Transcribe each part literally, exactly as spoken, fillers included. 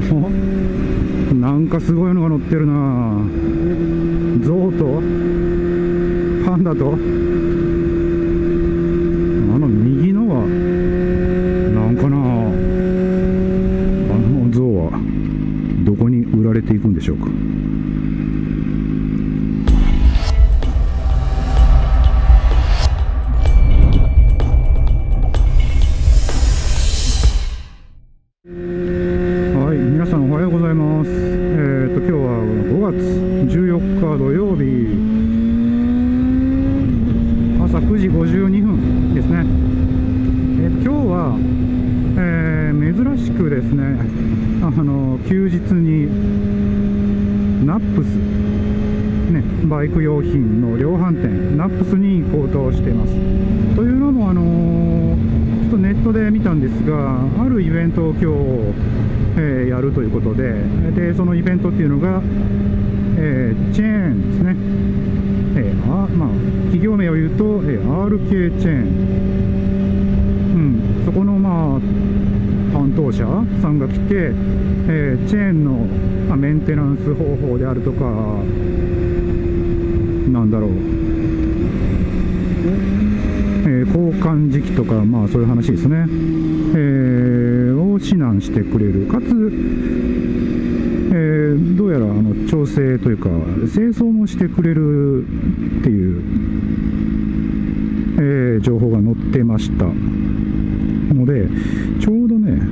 なんかすごいのが乗ってるな。ゾウとパンダと、あの右のはなんかな。あのゾウはどこに売られていくんでしょうか。はい、皆さんおはようございます。えっと今日はごがつじゅうよっか土曜日、朝くじごじゅうにふんですね。えー、と今日は、えー、珍しくですね、あの休日にナップス、ね、バイク用品の量販店ナップスに行こうとしています。というのも、あのー、ちょっとネットで見たんですが、あるイベントを今日、えー、やるということで、でそのイベントっていうのが、えー、チェーンですね。えーあまあ、企業名を言うと、えー、アールケー チェーン、うん、そこの、まあ、担当者さんが来て、えー、チェーンの、まあ、メンテナンス方法であるとか、なんだろう、えー、交換時期とか、まあ、そういう話ですね、えー、を指南してくれる、かつ、えー、どうやらあの調整というか清掃もしてくれるっていう、えー、情報が載ってましたので、ちょうどね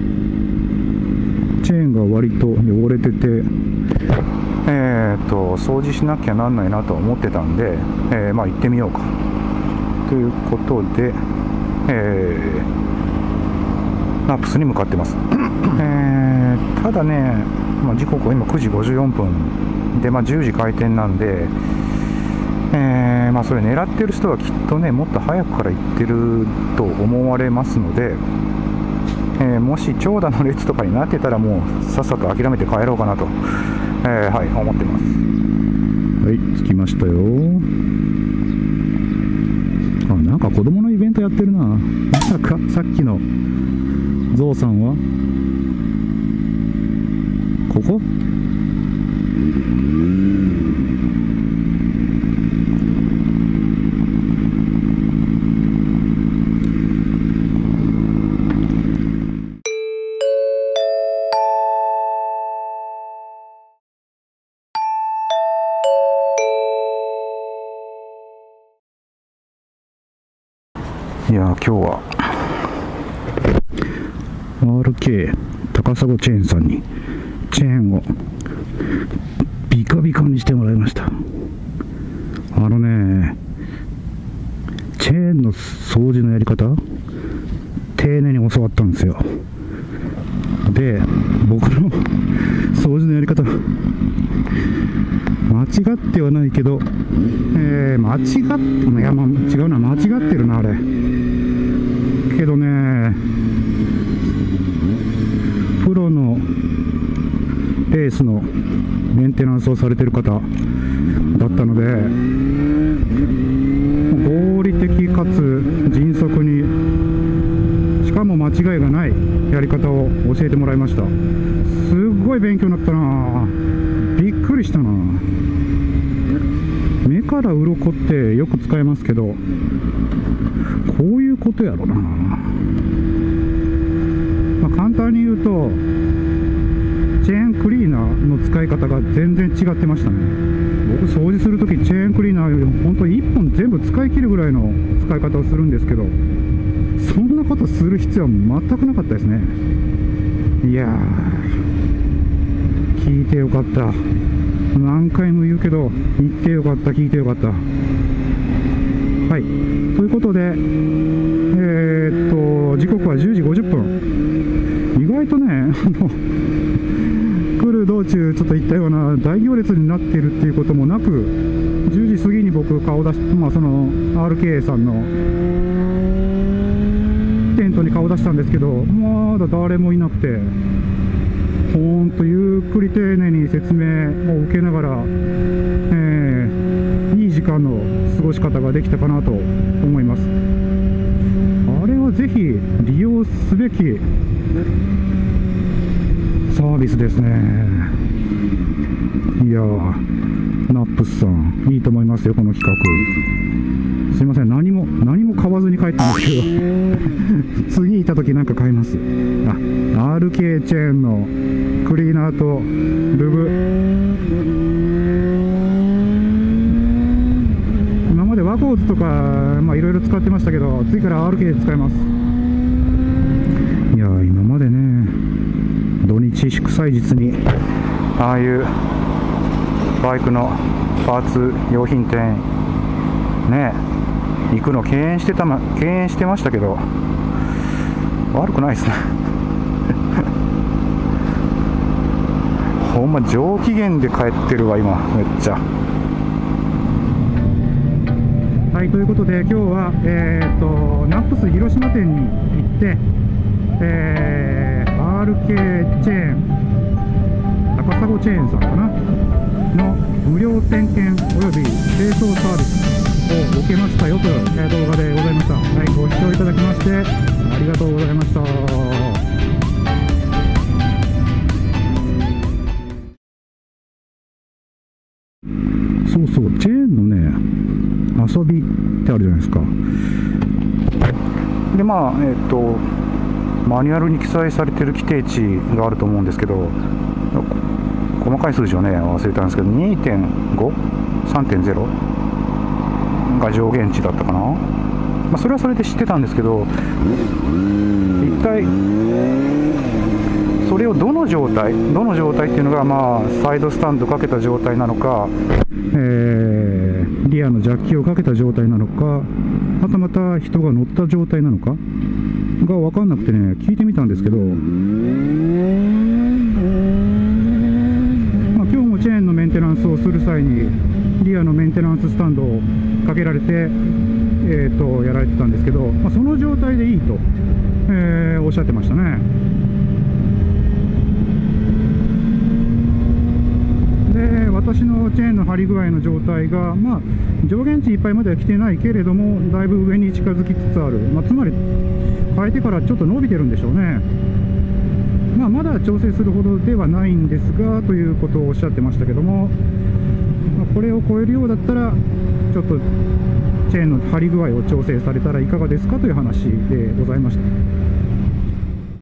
チェーンが割と汚れてて、えー、と掃除しなきゃなんないなと思ってたんで、えー、まあ行ってみようかということで、えー、ナップスに向かってます。えー、ただね、まあ、時刻は今くじごじゅうよんぷんで、まあ、じゅうじ開店なんで、えーまあ、それ狙ってる人はきっとねもっと早くから行ってると思われますので、えー、もし長蛇の列とかになってたらもうさっさと諦めて帰ろうかなと、えー、はい思ってます。はい、着きましたよ。あ、なんか子供のイベントやってるな。まさかさっきのゾウさんはここ？いやー、今日は アールケー 高砂チェーンさんにチェーンをビカビカにしてもらいました。あのね、チェーンの掃除のやり方丁寧に教わったんですよ。で、僕の掃除のやり方間違ってはないけど、えー、間違っていや、まあ、違うな、間違ってるなあれけどね、プロのレースのメンテナンスをされてる方だったので、合理的かつ迅速に、しかも間違いがないやり方を教えてもらいました。すっごい勉強になったな。びっくりしたな。目から鱗ってよく使いますけど、こういうことやろな。まあ、簡単に言うとチェーンクリーナーの使い方が全然違ってましたね。僕掃除するときチェーンクリーナーよりも本当にいっぽん全部使い切るぐらいの使い方をするんですけど、そんなことする必要は全くなかったですね。いやー、聞いてよかった。何回も言うけど言ってよかった、聞いてよかった。はい、ということで、えー、っと時刻はじゅうじごじゅっぷん。意外とね、あの来る道中ちょっと言ったような大行列になっているっていうこともなく、じゅうじ過ぎに僕顔出し、まあ、その アールケー さんのテントに顔出したんですけど、まだ誰もいなくて、ほんとゆっくり丁寧に説明を受けながら、えー、いい時間の過ごし方ができたかなと思います。あれはぜひ利用すべきサービスですね。いやー、ナップスさんいいと思いますよ、この企画。すいません、何も何も買わずに帰ったんですけど次行った時なんか買います。あ、アールケー チェーンのクリーナーとルブ、今までワコーズとかまあいろいろ使ってましたけど、次から アールケー 使います。いやー、今までね、土日祝祭日にああいうバイクのパーツ用品店ね行くの敬遠してたま敬遠してましたけど、悪くないですねほんま上機嫌で帰ってるわ今、めっちゃ。はい、ということで今日はえー、っとナップス広島店に行って、えー、アールケー チェーン、高砂チェーンさんかなの無料点検および清掃サービスを受けましたよという動画でございました。はい、ご視聴いただきましてありがとうございました。そうそう、チェーンのね遊びってあるじゃないですか。でまあえっとマニュアルに記載されている規定値があると思うんですけど、細かい数字をね忘れたんですけど にてんご、さんてんゼロ が上限値だったかな。まあ、それはそれで知ってたんですけど、一体それをどの状態どの状態っていうのが、まあサイドスタンドかけた状態なのか、えー、リアのジャッキをかけた状態なのか、はたまた人が乗った状態なのかが分かんなくてね、聞いてみたんですけど、まあ、今日もチェーンのメンテナンスをする際にリアのメンテナンススタンドをかけられて、えー、とやられてたんですけど、まあ、その状態でいいと、えー、おっしゃってましたね。で私のチェーンの張り具合の状態が、まあ、上限値いっぱいまでは来てないけれどもだいぶ上に近づきつつある、まあ、つまり変えてからちょっと伸びてるんでしょうね。まあ、まだ調整するほどではないんですがということをおっしゃってましたけども、まあ、これを超えるようだったらちょっとチェーンの張り具合を調整されたらいかがですかという話でございました。